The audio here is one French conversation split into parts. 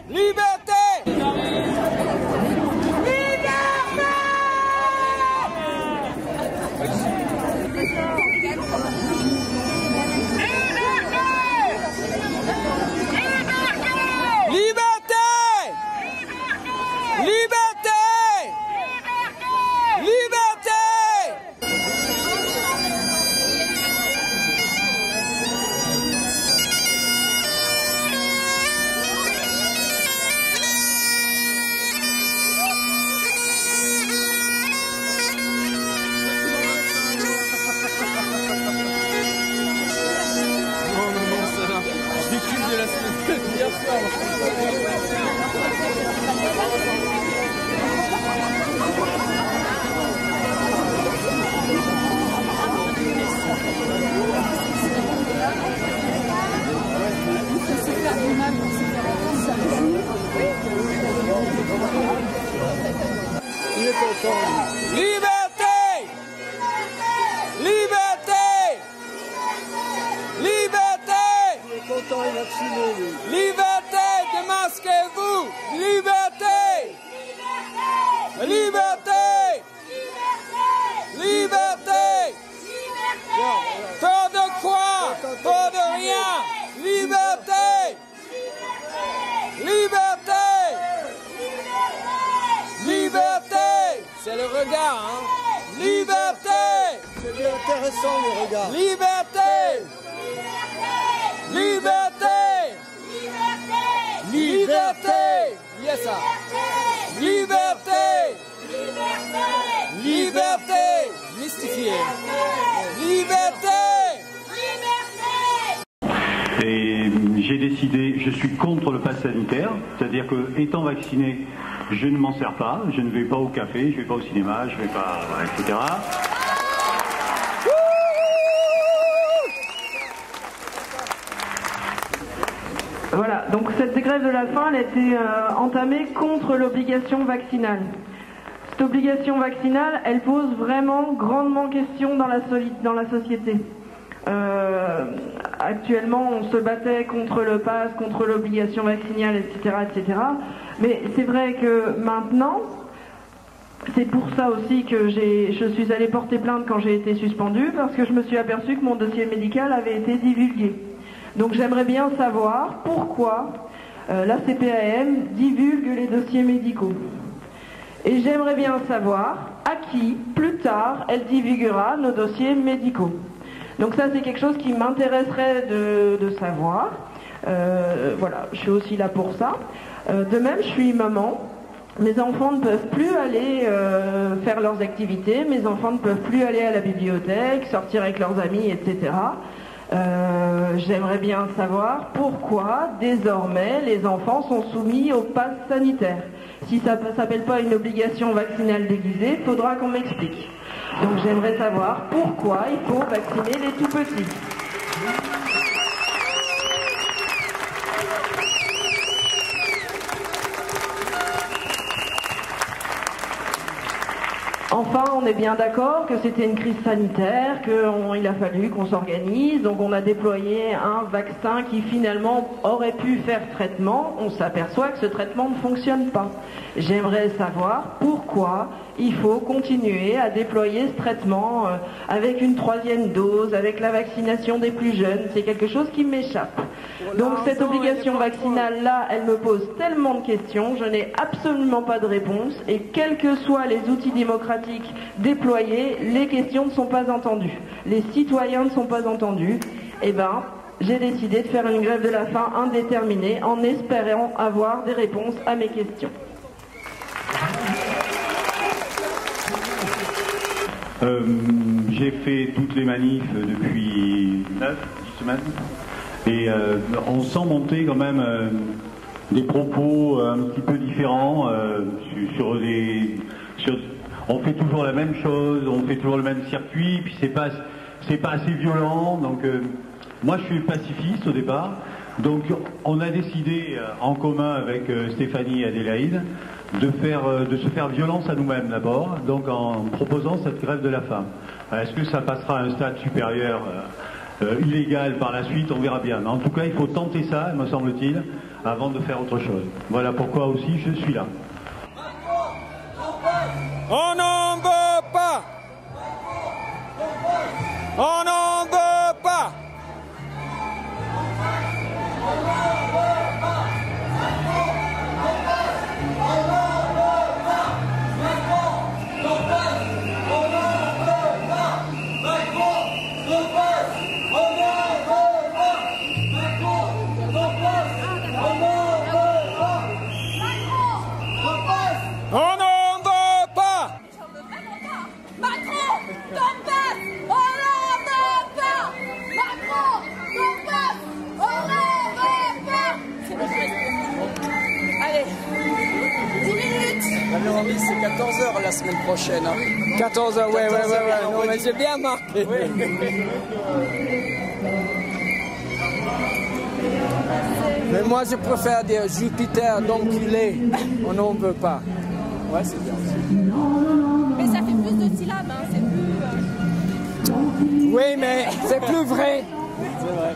Liberté, démasquez-vous! Liberté! Liberté! Liberté! Peur de quoi? Peur de rien! Liberté! Liberté! Liberté! C'est le regard, hein? Liberté! C'est bien intéressant le regard. Liberté! Liberté! Liberté! Yes, sir. Liberté! Liberté! Mystifié. Liberté! Et j'ai décidé, je suis contre le pass sanitaire, c'est-à-dire que étant vacciné, je ne m'en sers pas, je ne vais pas au café, je ne vais pas au cinéma, je ne vais pas, etc. Voilà, donc cette grève de la faim, elle a été entamée contre l'obligation vaccinale. Cette obligation vaccinale, elle pose vraiment grandement question dans la société. Actuellement, on se battait contre le pass, contre l'obligation vaccinale, etc., etc. Mais c'est vrai que maintenant, c'est pour ça aussi que je suis allée porter plainte quand j'ai été suspendue, parce que je me suis aperçue que mon dossier médical avait été divulgué. Donc j'aimerais bien savoir pourquoi la CPAM divulgue les dossiers médicaux. Et j'aimerais bien savoir à qui, plus tard, elle divulguera nos dossiers médicaux. Donc ça, c'est quelque chose qui m'intéresserait de savoir. Voilà, je suis aussi là pour ça. De même, je suis maman. Mes enfants ne peuvent plus aller faire leurs activités. Mes enfants ne peuvent plus aller à la bibliothèque, sortir avec leurs amis, etc. J'aimerais bien savoir pourquoi, désormais, les enfants sont soumis au pass sanitaire. Si ça ne s'appelle pas une obligation vaccinale déguisée, il faudra qu'on m'explique. Donc j'aimerais savoir pourquoi il faut vacciner les tout petits. Enfin, on est bien d'accord que c'était une crise sanitaire, qu'il a fallu qu'on s'organise, donc on a déployé un vaccin qui finalement aurait pu faire traitement. On s'aperçoit que ce traitement ne fonctionne pas. J'aimerais savoir pourquoi il faut continuer à déployer ce traitement avec une 3e dose, avec la vaccination des plus jeunes. C'est quelque chose qui m'échappe. Donc cette obligation vaccinale-là, elle me pose tellement de questions, je n'ai absolument pas de réponse, et quels que soient les outils démocratiques déployés, les questions ne sont pas entendues. Les citoyens ne sont pas entendus. Eh ben, j'ai décidé de faire une grève de la faim indéterminée en espérant avoir des réponses à mes questions. J'ai fait toutes les manifs depuis 9-10 semaines et on sent monter quand même des propos un petit peu différents on fait toujours la même chose, on fait toujours le même circuit, puis c'est pas assez violent. Donc moi je suis pacifiste au départ, donc on a décidé en commun avec Stéphanie et Adélaïde de se faire violence à nous-mêmes d'abord, donc en proposant cette grève de la faim. Est-ce que ça passera à un stade supérieur illégale par la suite, on verra bien. Mais en tout cas, il faut tenter ça, me semble-t-il, avant de faire autre chose. Voilà pourquoi aussi je suis là. On n'en veut pas. On n'en veut pas. C'est 14h la semaine prochaine. Hein. 14h, ouais. Non, mais j'ai bien marqué. Oui. Mais moi, je préfère dire Jupiter d'enculé. On n'en veut pas. Ouais, c'est bien. Mais ça fait plus de syllabes, hein. C'est plus... Oui, mais c'est plus vrai. C'est vrai.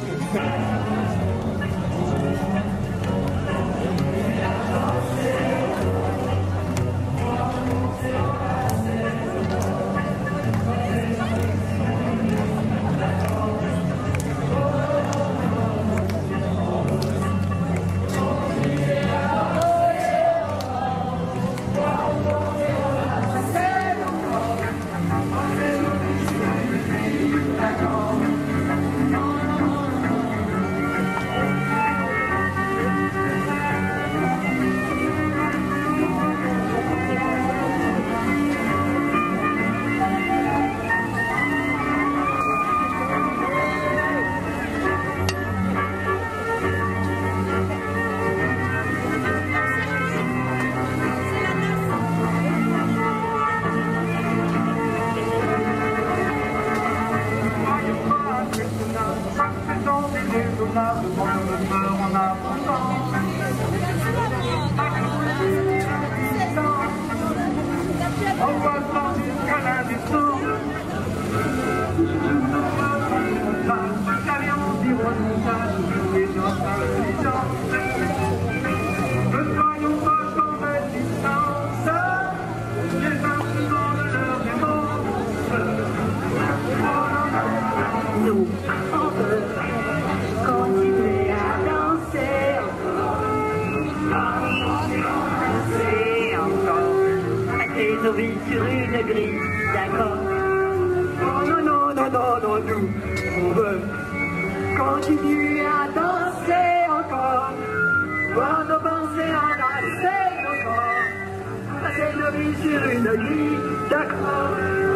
Nos vies sur une grille, d'accord. Oh non, nous, on veut continuer à danser encore, voir nos pensées enlacer nos corps, passer nos vies sur une grille, d'accord.